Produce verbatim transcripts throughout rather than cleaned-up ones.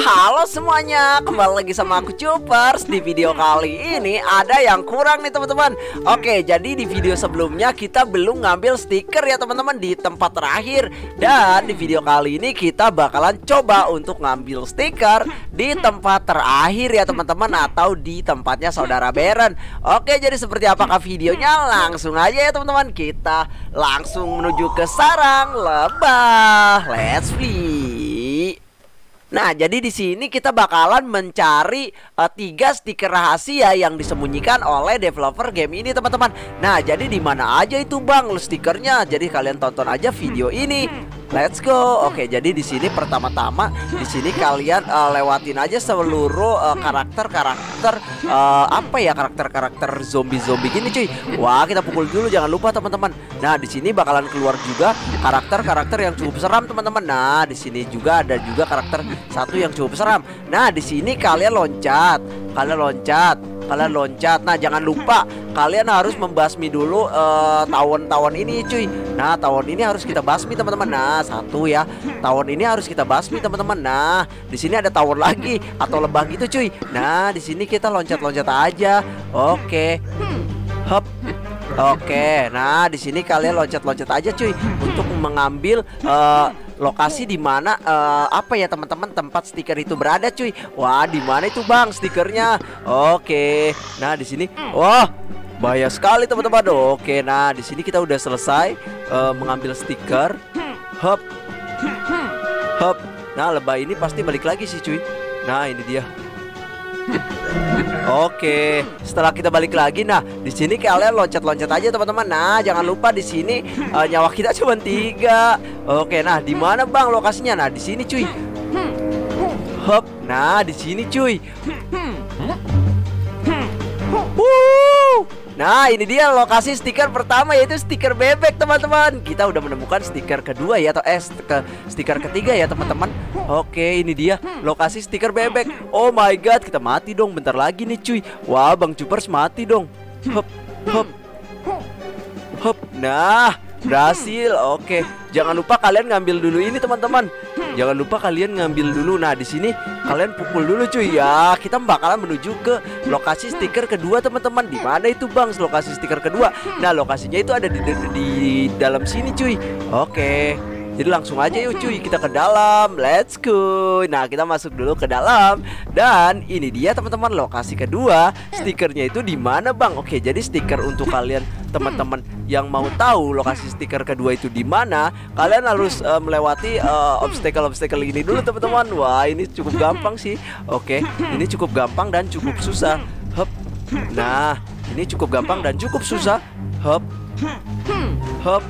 Halo semuanya, kembali lagi sama aku Cupers. Di video kali ini ada yang kurang nih teman-teman. Oke, jadi di video sebelumnya kita belum ngambil stiker ya teman-teman di tempat terakhir. Dan di video kali ini kita bakalan coba untuk ngambil stiker di tempat terakhir ya teman-teman, atau di tempatnya saudara Beren. Oke, jadi seperti apakah videonya? Langsung aja ya teman-teman, kita langsung menuju ke sarang lebah. Let's play. Nah, jadi di sini kita bakalan mencari uh, tiga stiker rahasia yang disembunyikan oleh developer game ini, teman-teman. Nah, jadi di mana aja itu bang stikernya? Jadi kalian tonton aja video ini. Let's go. Oke, jadi di sini pertama-tama di sini kalian uh, lewatin aja seluruh karakter-karakter uh, uh, apa ya karakter-karakter zombie-zombie gini, cuy. Wah, kita pukul dulu, jangan lupa teman-teman. Nah, di sini bakalan keluar juga karakter-karakter yang cukup seram, teman-teman. Nah, di sini juga ada juga karakter satu yang cukup seram. Nah, di sini kalian loncat, kalian loncat, kalian loncat. Nah, jangan lupa kalian harus membasmi dulu uh, tawon-tawon ini, cuy. Nah, tawon ini harus kita basmi, teman-teman. Nah, satu ya, tawon ini harus kita basmi, teman-teman. Nah, di sini ada tawon lagi atau lebah gitu, cuy. Nah, di sini kita loncat-loncat aja. Oke, hop. Oke, nah di sini kalian loncat-loncat aja, cuy, untuk mengambil uh, lokasi di mana uh, apa ya teman-teman tempat stiker itu berada, cuy. Wah, di mana itu bang stikernya? Oke, nah di sini, wah bahaya sekali teman-teman. Oke, nah di sini kita udah selesai uh, mengambil stiker. Hop, hop. Nah, lebah ini pasti balik lagi sih, cuy. Nah, ini dia. Oke, setelah kita balik lagi, nah di sini kalian loncat-loncat aja teman-teman. Nah, jangan lupa di sini uh, nyawa kita cuma tiga. Oke, nah di mana bang lokasinya? Nah di sini, cuy. Hop, nah di sini, cuy. Wuh. Nah, ini dia lokasi stiker pertama, yaitu stiker bebek, teman-teman. Kita udah menemukan stiker kedua ya, atau eh ke stiker ketiga ya, teman-teman. Oke, ini dia lokasi stiker bebek. Oh my god, kita mati dong bentar lagi nih, cuy. Wah, Bang Cupers mati dong. Hop, hop, hop. Nah, berhasil. Oke, jangan lupa kalian ngambil dulu ini, teman-teman. Jangan lupa kalian ngambil dulu. Nah, di sini kalian pukul dulu, cuy. Ya, kita bakalan menuju ke lokasi stiker kedua, teman-teman. Di mana itu, Bang, lokasi stiker kedua? Nah, lokasinya itu ada di, di, di dalam sini, cuy. Oke. Jadi langsung aja yuk, cuy, kita ke dalam. Let's go. Nah, kita masuk dulu ke dalam. Dan ini dia, teman-teman, lokasi kedua. Stikernya itu di mana, Bang? Oke, jadi stiker untuk kalian teman-teman yang mau tahu lokasi stiker kedua itu di mana, kalian harus uh, melewati uh, obstacle-obstacle ini dulu, teman-teman. Wah, ini cukup gampang sih. Oke, ini cukup gampang dan cukup susah. Hop. Nah, ini cukup gampang dan cukup susah. Hop. Hop.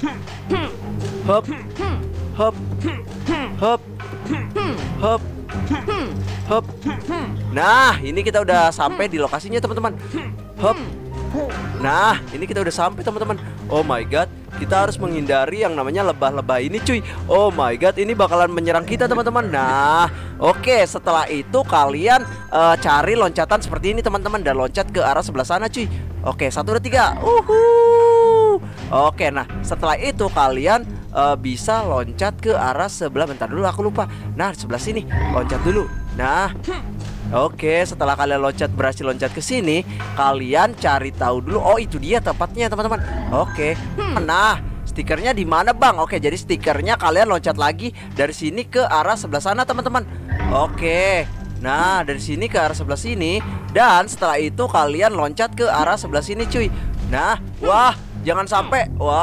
Hop. Hop. Hop. Hop. Hop. Nah, ini kita udah sampai di lokasinya, teman-teman. Hop. Nah, ini kita udah sampai, teman-teman. Oh my god, kita harus menghindari yang namanya lebah-lebah ini, cuy. Oh my god, ini bakalan menyerang kita, teman-teman. Nah, oke, setelah itu kalian uh, cari loncatan seperti ini, teman-teman, dan loncat ke arah sebelah sana, cuy. Oke, satu, dua, tiga. Uhuh. Oke, nah setelah itu kalian uh, bisa loncat ke arah sebelah. Bentar dulu, aku lupa. Nah, sebelah sini, loncat dulu. Nah, oke, setelah kalian loncat, berhasil loncat ke sini, kalian cari tahu dulu. Oh, itu dia tempatnya, teman-teman. Oke. Nah, stikernya di mana, Bang? Oke, jadi stikernya kalian loncat lagi dari sini ke arah sebelah sana, teman-teman. Oke. Nah, dari sini ke arah sebelah sini, dan setelah itu kalian loncat ke arah sebelah sini, cuy. Nah, wah, jangan sampai. Wah.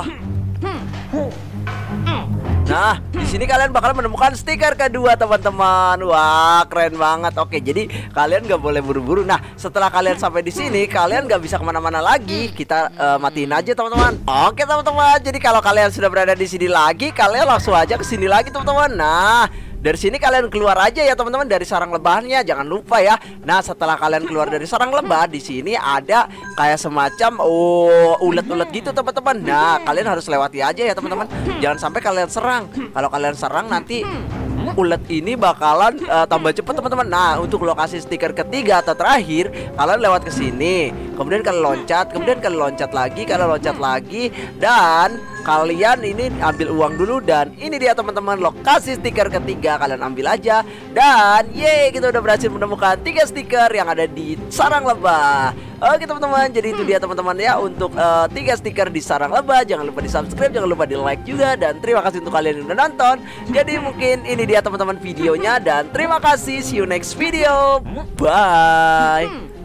Nah, di sini kalian bakal menemukan stiker kedua, teman-teman. Wah, keren banget. Oke, jadi kalian nggak boleh buru-buru. Nah, setelah kalian sampai di sini, kalian nggak bisa kemana-mana lagi. Kita uh, matiin aja, teman-teman. Oke, teman-teman. Jadi kalau kalian sudah berada di sini lagi, kalian langsung aja ke sini lagi, teman-teman. Nah, dari sini kalian keluar aja ya, teman-teman, dari sarang lebahnya. Jangan lupa ya. Nah, setelah kalian keluar dari sarang lebah, di sini ada kayak semacam oh ulet-ulet gitu, teman-teman. Nah, kalian harus lewati aja ya, teman-teman. Jangan sampai kalian serang. Kalau kalian serang, nanti ulet ini bakalan uh, tambah cepat, teman-teman. Nah, untuk lokasi stiker ketiga atau terakhir, kalian lewat ke sini. Kemudian kalian loncat, kemudian kalian loncat lagi, kalian loncat lagi, dan kalian ini ambil uang dulu. Dan ini dia teman-teman lokasi stiker ketiga, kalian ambil aja. Dan yeay, kita udah berhasil menemukan tiga stiker yang ada di sarang lebah. Oke teman-teman, jadi itu dia teman-teman ya untuk uh, tiga stiker di sarang lebah. Jangan lupa di subscribe, jangan lupa di like juga. Dan terima kasih untuk kalian yang udah nonton. Jadi mungkin ini dia teman-teman videonya. Dan terima kasih, see you next video. Bye.